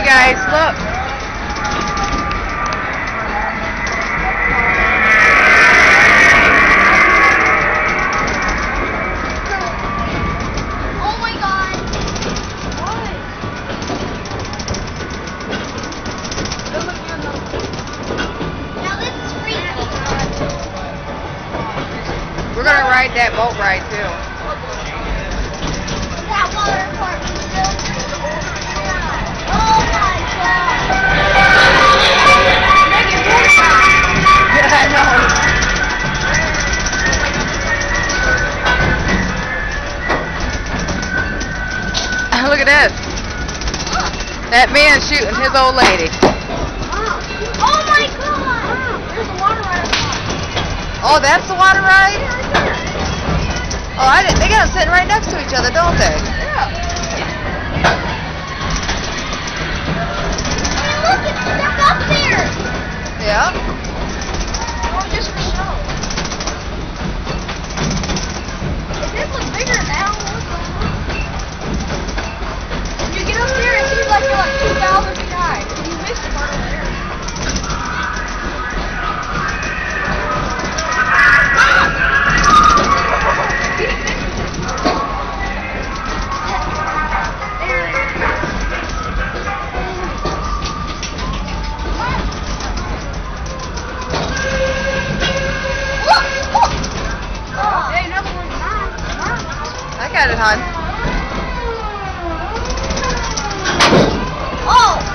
guys, look. Oh my god. Now this is free. We're gonna ride that boat ride too. That water park is still free. Oh my god. Make it more time. Yeah, I know. Look at this. That man shooting his old lady. Oh my god. There's a water ride. Oh, that's the water ride? Oh, I didn't. They got them sitting right next to each other, don't they? Yeah. Hey, look, it's stuck up there. Yeah. Oh, just for show. It did look bigger now. When you get up there, it seems like you're like 2,000 feet high. You missed the part over there. I got it, hon. Oh!